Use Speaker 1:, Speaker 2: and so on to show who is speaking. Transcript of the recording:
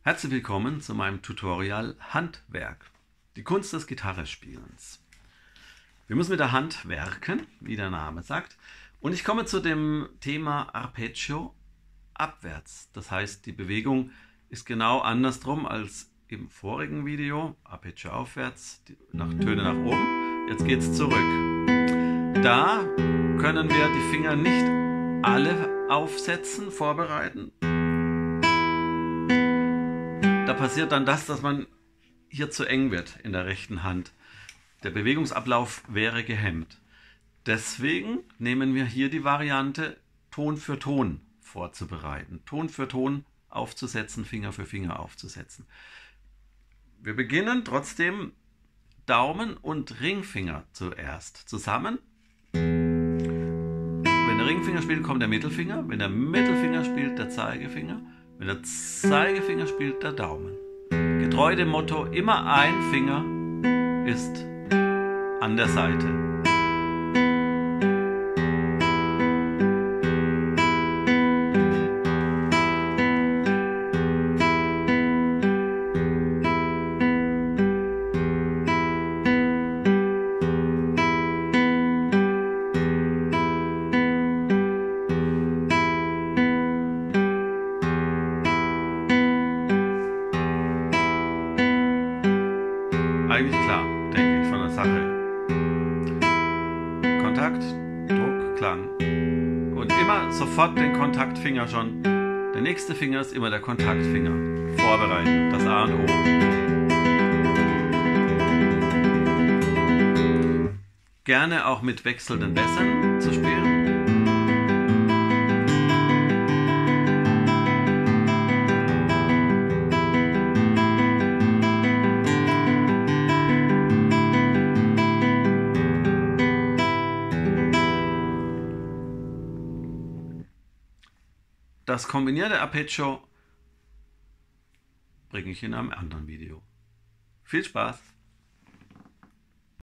Speaker 1: Herzlich willkommen zu meinem Tutorial Handwerk, die Kunst des Gitarrespielens. Wir müssen mit der Hand werken, wie der Name sagt, und ich komme zu dem Thema Arpeggio abwärts. Das heißt, die Bewegung ist genau andersrum als im vorigen Video, Arpeggio aufwärts, Töne nach oben. Jetzt geht es zurück. Da können wir die Finger nicht alle aufsetzen, vorbereiten. Da passiert dann das, dass man hier zu eng wird in der rechten Hand. Der Bewegungsablauf wäre gehemmt. Deswegen nehmen wir hier die Variante, Ton für Ton vorzubereiten. Ton für Ton aufzusetzen, Finger für Finger aufzusetzen. Wir beginnen trotzdem Daumen und Ringfinger zuerst zusammen. Wenn der Ringfinger spielt, kommt der Mittelfinger. Wenn der Mittelfinger spielt, der Zeigefinger. Wenn der Zeigefinger spielt, der Daumen. Getreu dem Motto, immer ein Finger ist an der Seite. Eigentlich klar, denke ich, von der Sache. Kontakt, Druck, Klang. Und immer sofort den Kontaktfinger schon. Der nächste Finger ist immer der Kontaktfinger. Vorbereiten, das A und O. Gerne auch mit wechselnden Bässen zu spielen. Das kombinierte Arpeggio bringe ich in einem anderen Video. Viel Spaß!